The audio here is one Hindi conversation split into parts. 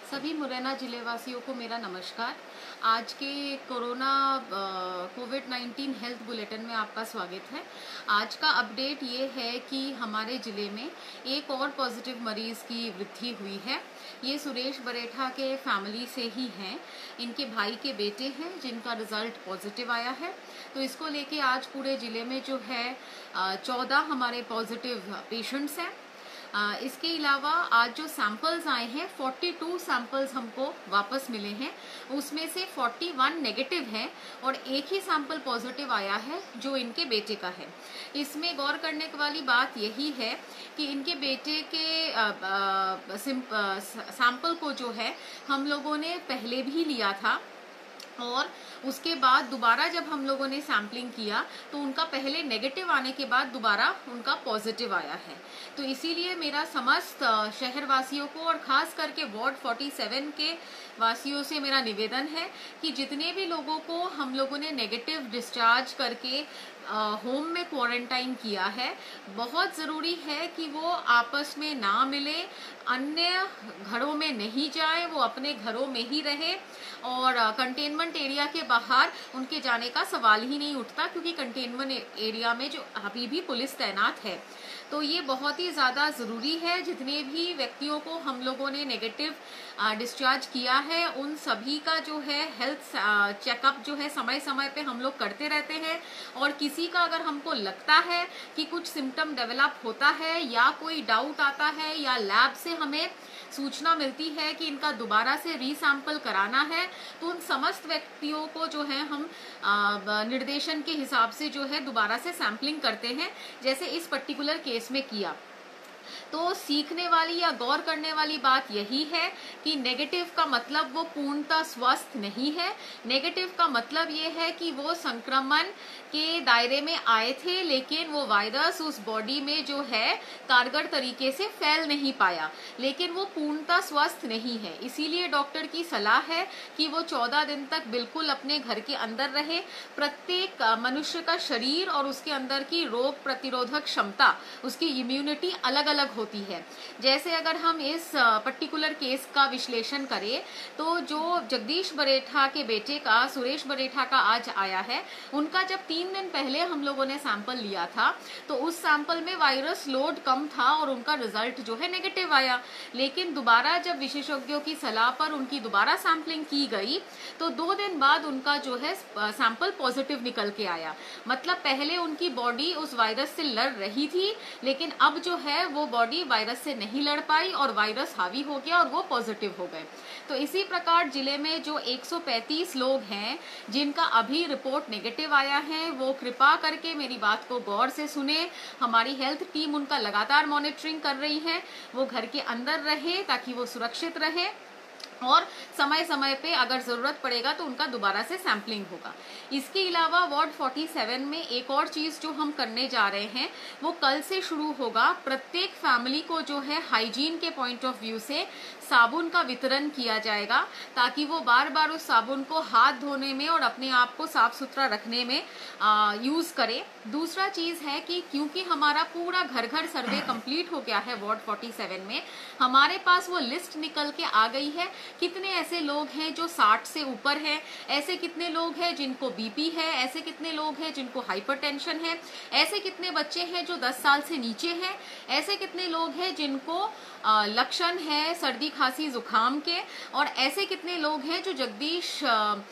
सभी मुरैना जिले वासियों को मेरा नमस्कार। आज के कोरोना कोविड-19 हेल्थ बुलेटिन में आपका स्वागत है। आज का अपडेट ये है कि हमारे ज़िले में एक और पॉजिटिव मरीज़ की वृद्धि हुई है। ये सुरेश बरेठा के फैमिली से ही हैं। इनके भाई के बेटे हैं जिनका रिजल्ट पॉजिटिव आया है। तो इसको लेके आज पूरे ज़िले में जो है 14 हमारे पॉजिटिव पेशेंट्स हैं। इसके अलावा आज जो सैंपल्स आए हैं 42 सैंपल्स हमको वापस मिले हैं, उसमें से 41 नेगेटिव हैं और एक ही सैंपल पॉजिटिव आया है जो इनके बेटे का है। इसमें गौर करने वाली बात यही है कि इनके बेटे के सैंपल को जो है हम लोगों ने पहले भी लिया था और उसके बाद दोबारा जब हम लोगों ने सैम्पलिंग किया तो उनका पहले नेगेटिव आने के बाद दोबारा उनका पॉजिटिव आया है। तो इसीलिए मेरा समस्त शहर वासियों को और ख़ास करके वार्ड 47 के वासियों से मेरा निवेदन है कि जितने भी लोगों को हम लोगों ने नेगेटिव डिस्चार्ज करके होम में क्वारंटाइन किया है, बहुत ज़रूरी है कि वो आपस में ना मिले, अन्य घरों में नहीं जाए, वो अपने घरों में ही रहे और कंटेनमेंट एरिया के बाहर उनके जाने का सवाल ही नहीं उठता, क्योंकि कंटेनमेंट एरिया में जो अभी भी पुलिस तैनात है। तो ये बहुत ही ज़्यादा ज़रूरी है। जितने भी व्यक्तियों को हम लोगों ने नेगेटिव डिस्चार्ज किया है उन सभी का जो है हेल्थ चेकअप जो है समय समय पे हम लोग करते रहते हैं और किसी का अगर हमको लगता है कि कुछ सिम्टम डेवलप होता है या कोई डाउट आता है या लैब से हमें सूचना मिलती है कि इनका दोबारा से रीसैंपल कराना है, तो उन समस्त व्यक्तियों को जो है हम निर्देशन के हिसाब से जो है दोबारा से सैंपलिंग करते हैं, जैसे इस पर्टिकुलर केस में किया। तो सीखने वाली या गौर करने वाली बात यही है कि नेगेटिव का मतलब वो पूर्णतः स्वस्थ नहीं है। नेगेटिव का मतलब ये है कि वो संक्रमण के दायरे में आए थे, लेकिन वो वायरस उस बॉडी में जो है कारगर तरीके से फैल नहीं पाया, लेकिन वो पूर्णतः स्वस्थ नहीं है। इसीलिए डॉक्टर की सलाह है कि वो 14 दिन तक बिल्कुल अपने घर के अंदर रहे। प्रत्येक मनुष्य का शरीर और उसके अंदर की रोग प्रतिरोधक क्षमता, उसकी इम्यूनिटी अलग अलग होती है। जैसे अगर हम इस पर्टिकुलर केस का विश्लेषण करें तो जो जगदीश बरेठा के बेटे का, सुरेश बरेठा का आज आया है, उनका जब 3 दिन पहले हम लोगों ने सैंपल लिया था तो उस सैंपल में वायरस लोड कम था और उनका रिजल्ट जो है नेगेटिव आया। लेकिन दोबारा जब विशेषज्ञों की सलाह पर उनकी दोबारा सैंपलिंग की गई तो 2 दिन बाद उनका जो है सैंपल पॉजिटिव निकल के आया। मतलब पहले उनकी बॉडी उस वायरस से लड़ रही थी, लेकिन अब जो है वो बॉडी वायरस से नहीं लड़ पाई और वायरस हावी हो गया और वो पॉजिटिव हो गए। तो इसी प्रकार जिले में जो 135 लोग हैं जिनका अभी रिपोर्ट नेगेटिव आया है, वो कृपा करके मेरी बात को गौर से सुने। हमारी हेल्थ टीम उनका लगातार मॉनिटरिंग कर रही है। वो घर के अंदर रहे ताकि वो सुरक्षित रहे और समय समय पे अगर जरूरत पड़ेगा तो उनका दोबारा से सैंपलिंग होगा। इसके अलावा वार्ड 47 में एक और चीज जो हम करने जा रहे हैं वो कल से शुरू होगा। प्रत्येक फैमिली को जो है हाइजीन के पॉइंट ऑफ व्यू से साबुन का वितरण किया जाएगा, ताकि वो बार बार उस साबुन को हाथ धोने में और अपने आप को साफ सुथरा रखने में यूज करें। दूसरा चीज है कि क्योंकि हमारा पूरा घर घर सर्वे कंप्लीट हो गया है वार्ड 47 में, हमारे पास वो लिस्ट निकल के आ गई है कितने ऐसे लोग हैं जो 60 से ऊपर हैं, ऐसे कितने लोग हैं जिनको बीपी है, ऐसे कितने लोग हैं जिनको हाइपरटेंशन है, ऐसे कितने बच्चे हैं जो 10 साल से नीचे हैं, ऐसे कितने लोग हैं जिनको लक्षण है सर्दी खांसी जुकाम के, और ऐसे कितने लोग हैं जो जगदीश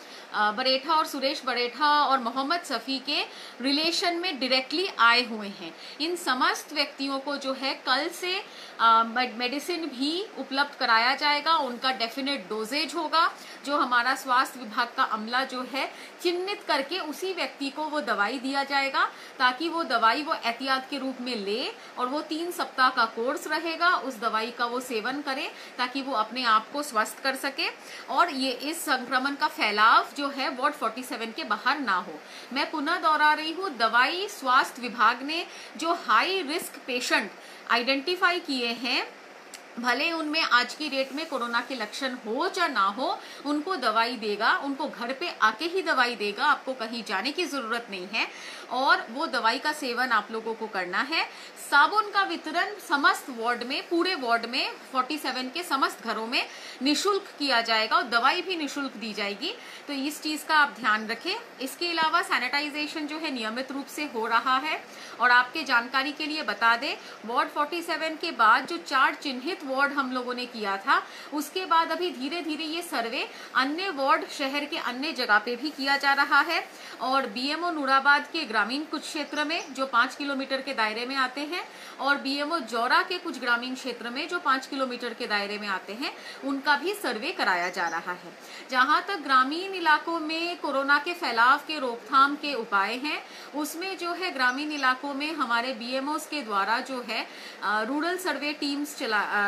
बरेठा और सुरेश बरेठा और मोहम्मद सफ़ी के रिलेशन में डायरेक्टली आए हुए हैं। इन समस्त व्यक्तियों को जो है कल से मेडिसिन भी उपलब्ध कराया जाएगा। उनका डेफिनेट डोजेज होगा जो हमारा स्वास्थ्य विभाग का अमला जो है चिन्हित करके उसी व्यक्ति को वो दवाई दिया जाएगा, ताकि वो दवाई वो एहतियात के रूप में ले और वो 3 सप्ताह का कोर्स रहेगा, उस दवाई का वो सेवन करे ताकि वो अपने आप को स्वस्थ कर सके और ये इस संक्रमण का फैलाव जो है वार्ड 47 के बाहर ना हो। मैं पुनः दोहरा रही हूँ, दवाई स्वास्थ्य विभाग ने जो हाई रिस्क पेशेंट आइडेंटिफाई किए हैं भले उनमें आज की डेट में कोरोना के लक्षण हो या ना हो, उनको दवाई देगा, उनको घर पे आके ही दवाई देगा, आपको कहीं जाने की जरूरत नहीं है और वो दवाई का सेवन आप लोगों को करना है। साबुन का वितरण समस्त वार्ड में, पूरे वार्ड में 47 के समस्त घरों में निशुल्क किया जाएगा और दवाई भी निशुल्क दी जाएगी, तो इस चीज का आप ध्यान रखें। इसके अलावा सैनिटाइजेशन जो है नियमित रूप से हो रहा है और आपके जानकारी के लिए बता दें, वार्ड 47 के बाद जो 4 चिन्हित वार्ड हम लोगों ने किया था, उसके बाद अभी धीरे धीरे ये सर्वे अन्य वार्ड शहर के अन्य जगह पे भी किया जा रहा है और बीएमओ नूराबाद के ग्रामीण कुछ क्षेत्र में जो 5 किलोमीटर के दायरे में आते हैं और बीएमओ जौरा के कुछ ग्रामीण क्षेत्र में जो 5 किलोमीटर के दायरे में आते हैं, उनका भी सर्वे कराया जा रहा है। जहां तक ग्रामीण इलाकों में कोरोना के फैलाव के रोकथाम के उपाय हैं, उसमें जो है ग्रामीण इलाकों में हमारे बीएमओ के द्वारा जो है रूरल सर्वे टीम्स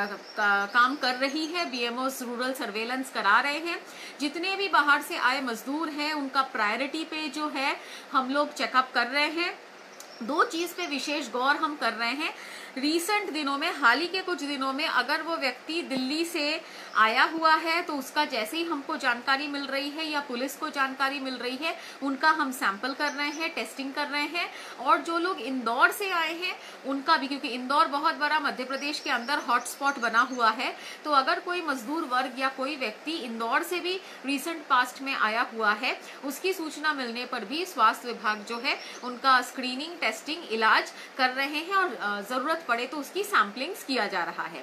काम कर रही है। बीएमओ रूरल सर्वेलेंस करा रहे हैं। जितने भी बाहर से आए मजदूर हैं, उनका प्रायोरिटी पे जो है हम लोग चेकअप कर रहे हैं। 2 चीज पे विशेष गौर हम कर रहे हैं। रीसेंट दिनों में, हाल ही के कुछ दिनों में, अगर वो व्यक्ति दिल्ली से आया हुआ है तो उसका जैसे ही हमको जानकारी मिल रही है या पुलिस को जानकारी मिल रही है, उनका हम सैंपल कर रहे हैं, टेस्टिंग कर रहे हैं। और जो लोग इंदौर से आए हैं उनका भी, क्योंकि इंदौर बहुत बड़ा मध्य प्रदेश के अंदर हॉटस्पॉट बना हुआ है, तो अगर कोई मजदूर वर्ग या कोई व्यक्ति इंदौर से भी रिसेंट पास्ट में आया हुआ है, उसकी सूचना मिलने पर भी स्वास्थ्य विभाग जो है उनका स्क्रीनिंग, टेस्टिंग, इलाज कर रहे हैं और जरूरत पड़े तो उसकी सैंपलिंग्स किया जा रहा है।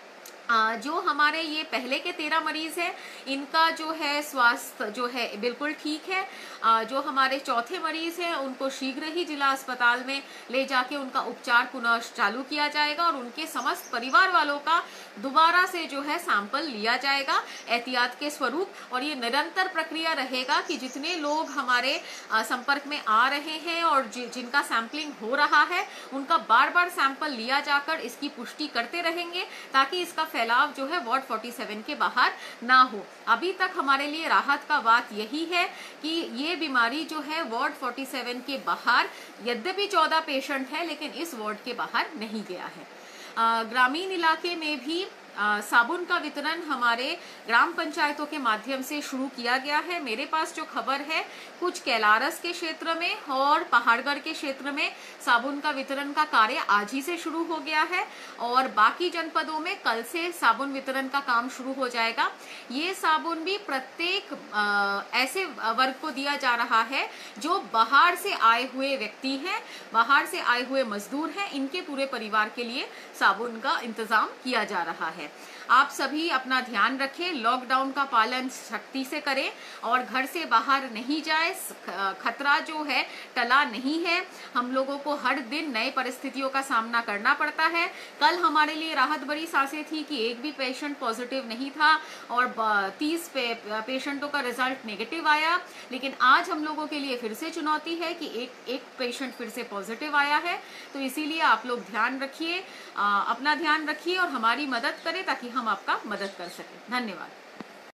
जो हमारे ये पहले के 13 मरीज हैं, इनका जो है स्वास्थ्य जो है बिल्कुल ठीक है। जो हमारे चौथे मरीज हैं, उनको शीघ्र ही जिला अस्पताल में ले जाके उनका उपचार पुनः चालू किया जाएगा और उनके समस्त परिवार वालों का दोबारा से जो है सैंपल लिया जाएगा एहतियात के स्वरूप। और ये निरंतर प्रक्रिया रहेगा कि जितने लोग हमारे संपर्क में आ रहे हैं और जिनका सैंपलिंग हो रहा है, उनका बार बार सैंपल लिया जाकर इसकी पुष्टि करते रहेंगे ताकि इसका फैलाव जो है वार्ड 47 के बाहर ना हो। अभी तक हमारे लिए राहत का बात यही है कि ये बीमारी जो है वार्ड 47 के बाहर, यद्यपि 14 पेशेंट है, लेकिन इस वार्ड के बाहर नहीं गया है। ग्रामीण इलाके में भी साबुन का वितरण हमारे ग्राम पंचायतों के माध्यम से शुरू किया गया है। मेरे पास जो खबर है, कुछ कैलारस के क्षेत्र में और पहाड़गढ़ के क्षेत्र में साबुन का वितरण का कार्य आज ही से शुरू हो गया है और बाकी जनपदों में कल से साबुन वितरण का काम शुरू हो जाएगा। ये साबुन भी प्रत्येक ऐसे वर्ग को दिया जा रहा है जो बाहर से आए हुए व्यक्ति हैं, बाहर से आए हुए मजदूर हैं, इनके पूरे परिवार के लिए साबुन का इंतजाम किया जा रहा है। आप सभी अपना ध्यान रखें, लॉकडाउन का पालन सख्ती से करें और घर से बाहर नहीं जाए। खतरा जो है टला नहीं है। हम लोगों को हर दिन नए परिस्थितियों का सामना करना पड़ता है। कल हमारे लिए राहत भरी सांसें थी कि एक भी पेशेंट पॉजिटिव नहीं था और 30 पेशेंटों का रिजल्ट नेगेटिव आया, लेकिन आज हम लोगों के लिए फिर से चुनौती है कि एक पेशेंट फिर से पॉजिटिव आया है। तो इसीलिए आप लोग ध्यान रखिए, अपना ध्यान रखिए और हमारी मदद करें ताकि हम आपका मदद कर सकें। धन्यवाद।